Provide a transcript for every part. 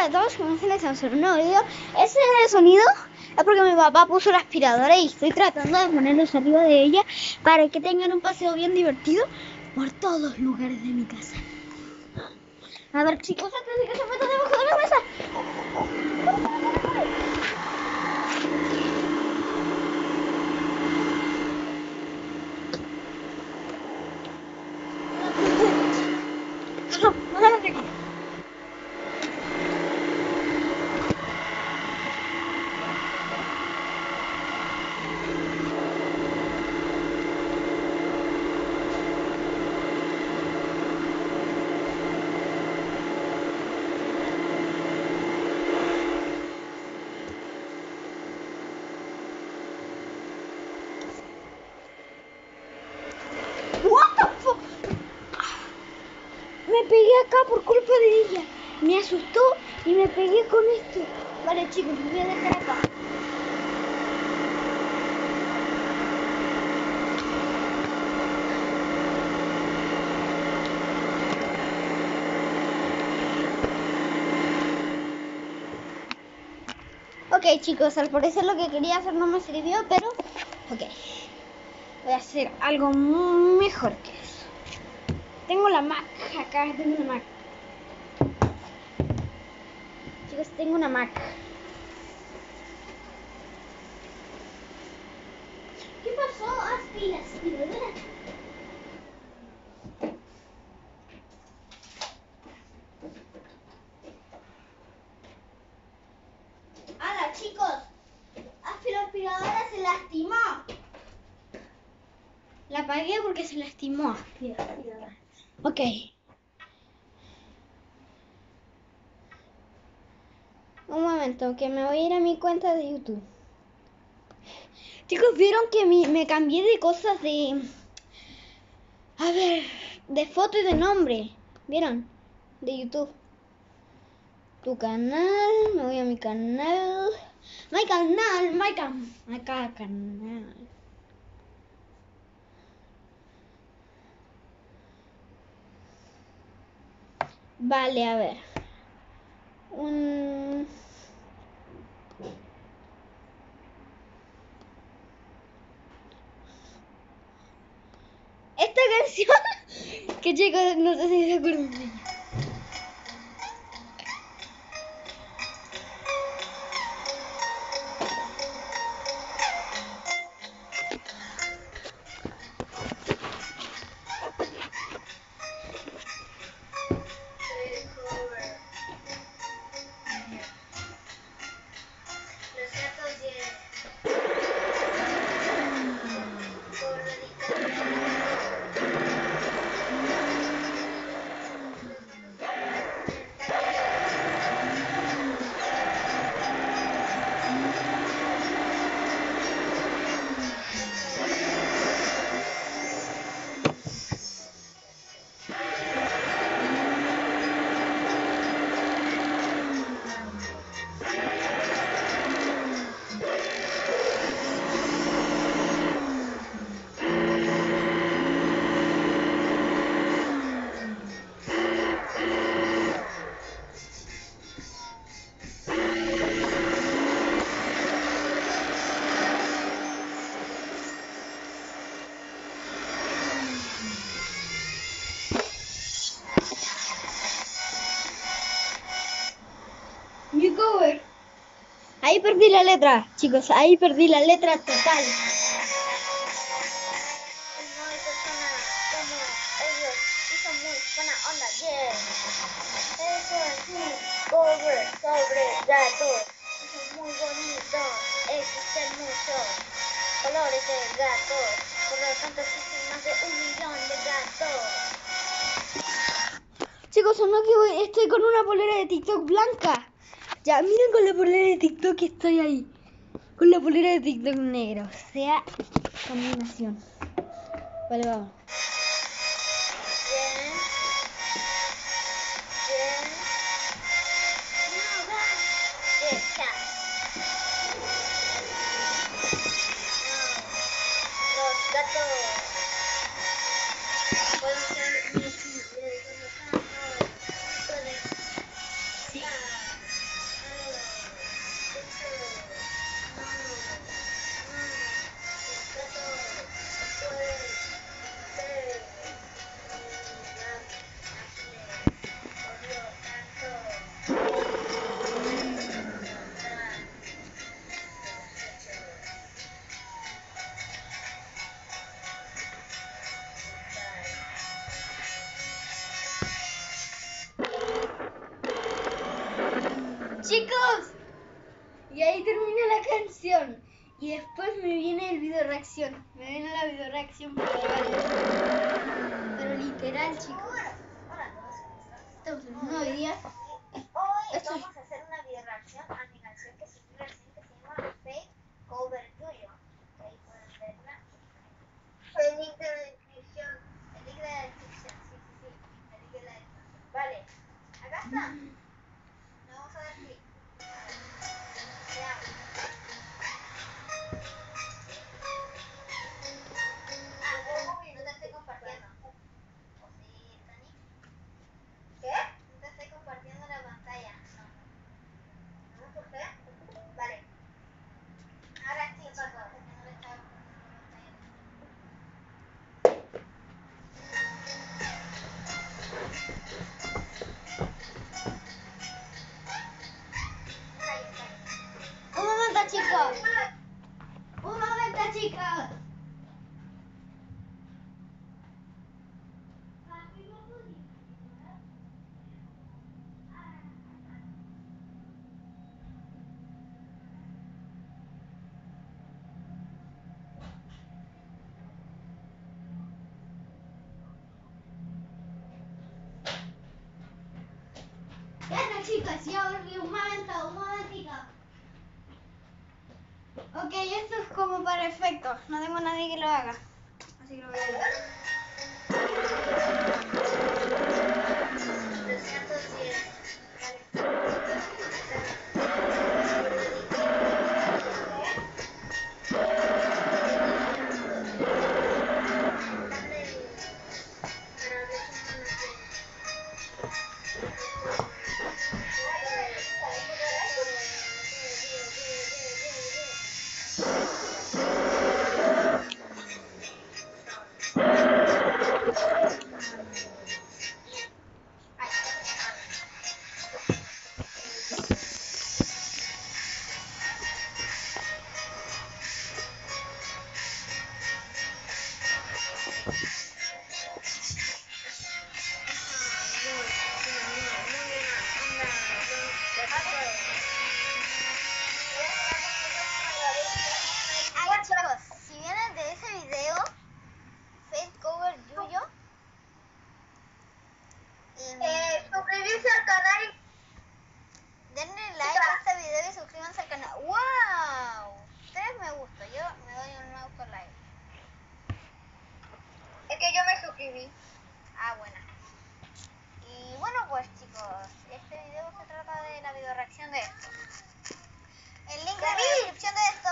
a todos, comenzamos a hacer un nuevo video. Ese sonido es porque mi papá puso la aspiradora y estoy tratando de ponerlos arriba de ella para que tengan un paseo bien divertido por todos los lugares de mi casa. A ver, chicos, antes de que se metan debajo de la mesa. Me pegué acá por culpa de ella. Me asustó y me pegué con esto. Vale, chicos, me voy a dejar acá. Ok, chicos, al parecer lo que quería hacer no me sirvió, pero ok. Voy a hacer algo mejor que eso. Tengo la Mac acá, tengo una Mac. Chicos, tengo una Mac. ¿Qué pasó? Aspi, la aspiradora. ¡Hala, chicos! Aspi, la aspiradora se lastimó. La apagué porque se lastimó. Aspi, la aspiradora. Ok. Un momento, que me voy a ir a mi cuenta de YouTube. Chicos, ¿vieron que me cambié de cosas de... A ver, de foto y de nombre? ¿Vieron? De YouTube. Tu canal, me voy a mi canal. Mi canal. Vale, a ver. Esta canción que chicos, no sé si se acuerdan de ella. Cover. Ahí perdí la letra, chicos, ahí perdí la letra total. No hay persona como ellos y son muy buena onda, yeah. Eso es un cover sobre gatos. Es muy bonito, existen muchos colores de gatos. Por lo tanto existen más de 1 millón de gatos. Chicos, ¿o no que estoy con una polera de TikTok blanca? Ya, miren con la polera de TikTok que estoy ahí. Con la polera de TikTok negra. O sea, combinación. Vale, vamos. Los gatos pueden ser visibles. Sí. Chicos, y ahí termina la canción. Y después me viene el video reacción. Me viene la video reacción pero literal, chicos. Estamos en un nuevo día. Hoy vamos a hacer una video reacción a mi canción que subí recién que se llama Fake Cover Tuyo. Ahí pueden verla. El link de la descripción. El link de la descripción, sí. El link de la descripción. Vale, acá está. Le vamos a dar clic. Ya. No te estoy compartiendo. ¿O sí, Tani? ¿Qué? No te estoy compartiendo la pantalla. No. ¿No? ¿Por qué? Vale. Ahora sí, chicos, porque no le estaba compartiendo la pantalla. Un momento, chicos. Un momento, chicos. Ya está, chicos, ya volví. Un momentito. Ok, esto es como para efectos. No tengo a nadie que lo haga. Así que lo voy a hacer. 310. Chicos, si vienen de ese video, Face Cover Yuyo, Suscribirse al canal y denle like a este video y suscríbanse al canal. ¡Wow! 3 me gusta, yo me doy un me gusta like. es que yo me suscribí. Ah, bueno. Y bueno, pues chicos, este video se trata de la video reacción de esto. El link en la descripción de esto.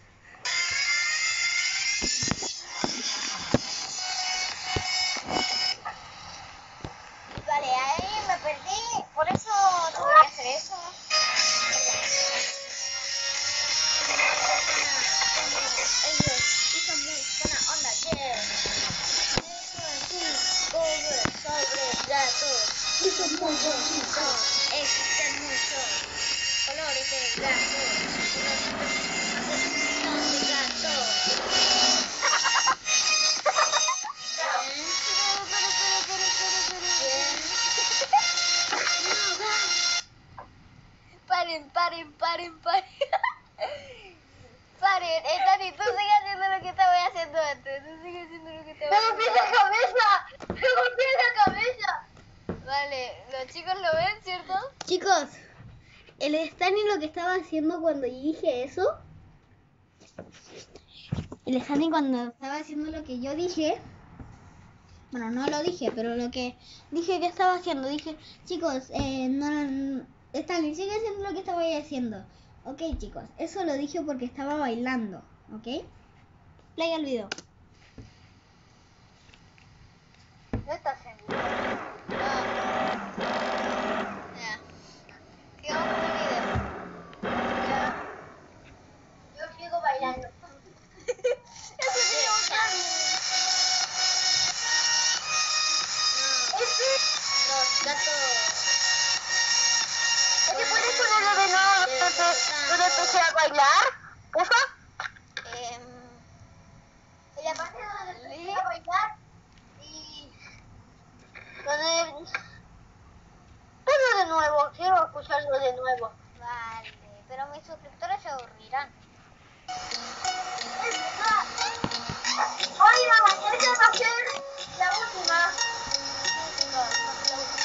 Vale, ahí me perdí, por eso tuve que hacer eso. Ellos hizo muy buena onda, yeah. Cover sobre gatos. Hizo muy bonito. Existen muchos colores de gatos. Asociación de gatos. Paren. Paren, Dani, tú sigues haciendo lo que estaba haciendo antes. Tú sigues haciendo lo que estaba ¡Me golpeé la cabeza! ¡Me golpeé la cabeza! Vale, los chicos lo ven, ¿cierto? Chicos, el Stanley lo que estaba haciendo cuando yo dije eso. El Stanley cuando estaba haciendo lo que yo dije. Bueno, no lo dije, pero lo que dije que estaba haciendo. Dije, chicos, Stanley, sigue haciendo lo que estaba haciendo. Ok, chicos, eso lo dije porque estaba bailando. ¿Ok? Play al video. No estás en vivo. Ya. Sigamos con el video. Yo sigo bailando. Los gatos. ¿Es que puedes ponerlo de nuevo donde empecé a bailar? ¿Porfa? En la parte donde empecé a bailar y... donde... Ponlo de nuevo, quiero escucharlo de nuevo. Vale, pero mis suscriptores se aburrirán. Oigan, esa va a ser la última. Sí, chicos, porque la última.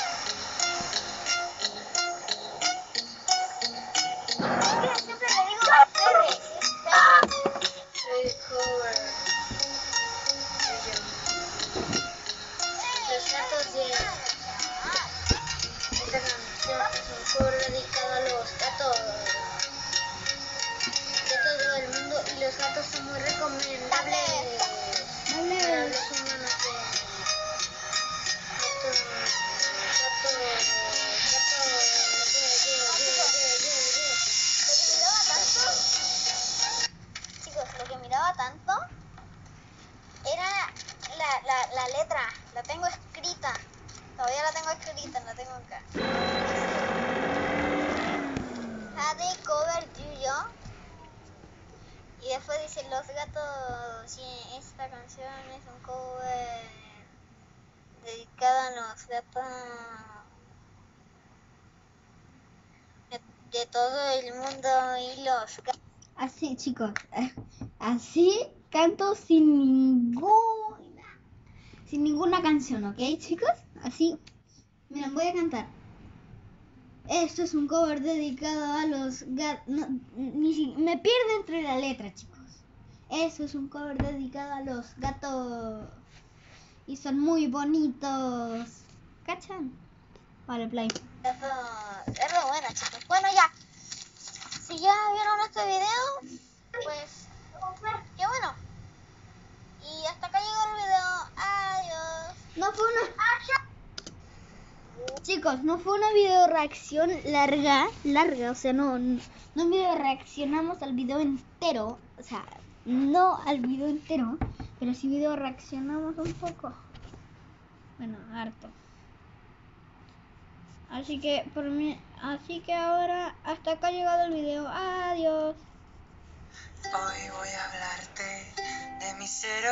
Es que siempre le digo R, es El cover. Los gatos de esta canción es un cover dedicado a los gatos de todo el mundo y los gatos son muy recomendables para los humanos. Chicos, lo que miraba tanto era la letra. La tengo escrita. Todavía la tengo escrita, la tengo acá. Jade cover Yuyo. Y después dice los gatos. Sí, esta canción es un cover dedicado a los gatos de todo el mundo y los gatos. Así, chicos, así canto sin ninguna canción, ¿ok, chicos? Así, miren, voy a cantar. Esto es un cover dedicado a los gatos. No, me pierdo entre la letra, chicos. Esto es un cover dedicado a los gatos. Y son muy bonitos. ¿Cachan? Vale, play. Es re buena, chicos. Bueno, ya. Si ya vieron este video, pues qué bueno. Y hasta acá llegó el video. Adiós. No fue una... Chicos, no fue una video reacción larga, o sea, no video reaccionamos al video entero, o sea, no al video entero, pero sí video reaccionamos un poco. Bueno, harto. Así que ahora hasta acá ha llegado el video. Adiós. Hoy voy a hablarte de mi cero.